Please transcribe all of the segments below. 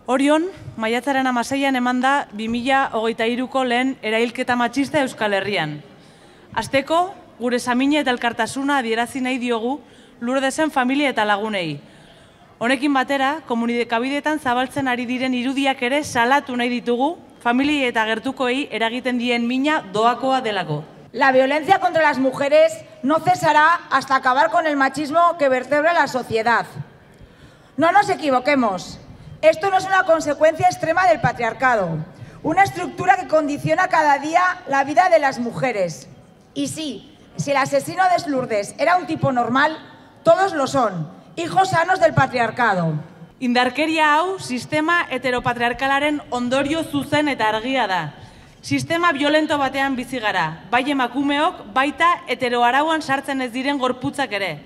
Orion, maiatzaren 16an eman da 2023ko lehen erailketa matxista Euskal Herrian. Hasteko, gure samina eta elkartasuna adierazi nahi diogu Lurdesen familia eta lagunei. Honekin batera, komunikabideetan zabaltzen ari diren irudiak ere salatu nahi ditugu, familia eta gertukoei eragiten dien mina doakoa delako. La violencia contra las mujeres no cesará hasta acabar con el machismo que vertebra la sociedad. No nos equivoquemos. Esto no es una consecuencia extrema del patriarcado, una estructura que condiciona cada día la vida de las mujeres. Y sí, si el asesino de Lourdes era un tipo normal, todos lo son, hijos sanos del patriarcado. Indarkeria hau sistema heteropatriarkalaren ondorio zuzen eta argia da. Sistema violento batean bizi gara, bai emakumeok, baita heteroarauan sartzen ez diren gorputzak ere.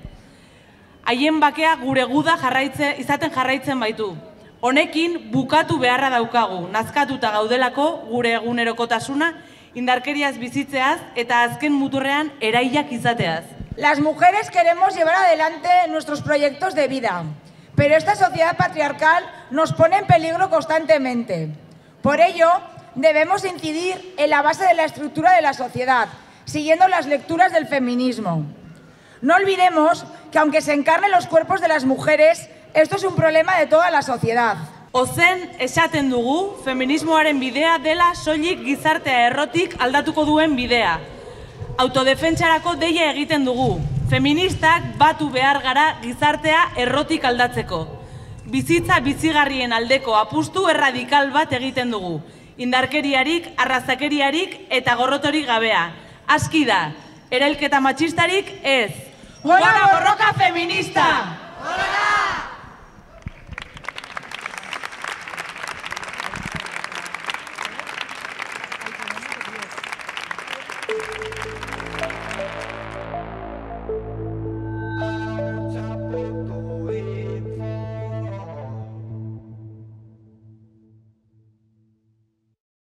Haien bakea gure guda izaten jarraitzen baitu. Honekin bukatu beharra daukagu, nazkatuta gaudelako gure egunerokotasuna, indarkeriaz bizitzeaz eta azken muturrean erailak izateaz. Las mujeres queremos llevar adelante nuestros proyectos de vida, pero esta sociedad patriarcal nos pone en peligro constantemente. Por ello, debemos incidir en la base de la estructura de la sociedad, siguiendo las lecturas del feminismo. No olvidemos que aunque se encarnen los cuerpos de las mujeres, esto es un problema de toda la sociedad. Ozen esaten dugu, feminismoaren bidea dela soilik gizartea errotik aldatuko duen bidea. Autodefentsarako deia egiten dugu. Feministak batu behar gara gizartea errotik aldatzeko. Bizitza bizigarrien aldeko apustu erradikal bat egiten dugu. Indarkeriarik, arrazakeriarik eta gorrotorik gabea. Aski da, erailketa matxistarik ez. ¡Gora borroka feminista! ¡Gora!